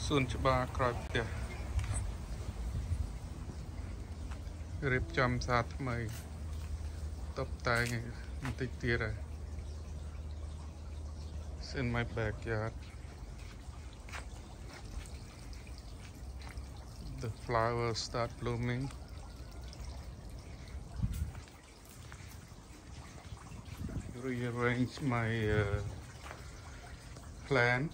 សួនច្បារក្រោយផ្ទះរៀបចំសាថ្មីតុបតែងបន្តិចទៀតហើយ It's in my backyard. The flowers start blooming. Rearrange my plant.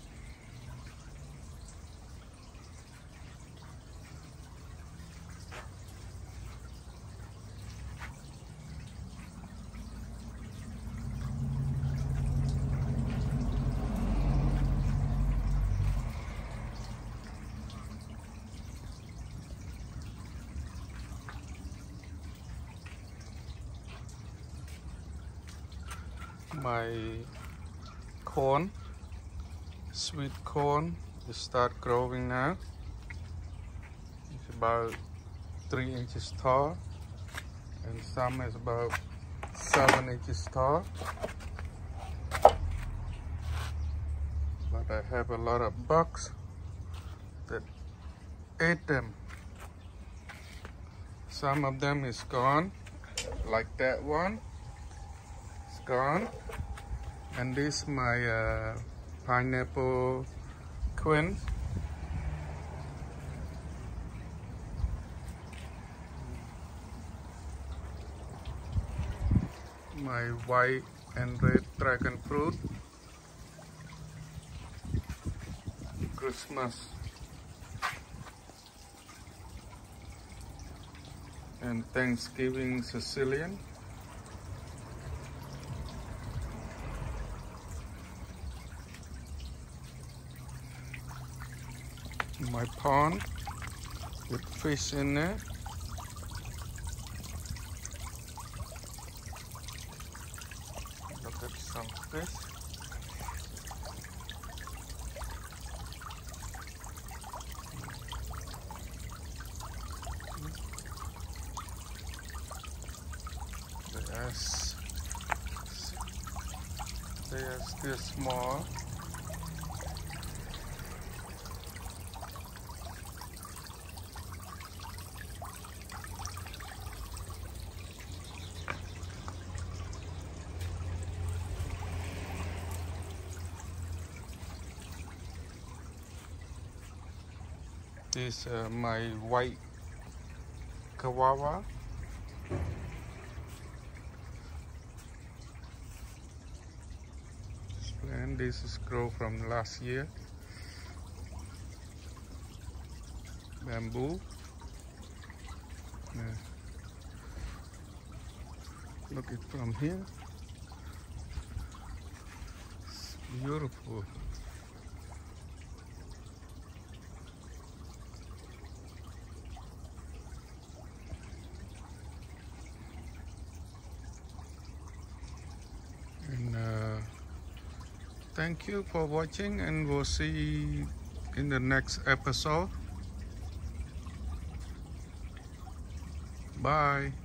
My corn, sweet corn, is start growing now. It's about 3 inches tall, and some is about 7 inches tall. But I have a lot of bugs that ate them. Some of them is gone, like that one. Gone, and this my pineapple queen. My white and red dragon fruit. Christmas and Thanksgiving Sicilian. My pond with fish in there. Look at some fish. They are still small. This my white kawawa. And this is grow from last year. Bamboo. Look it from here. It's beautiful. Thank you for watching, and we'll see in the next episode. Bye.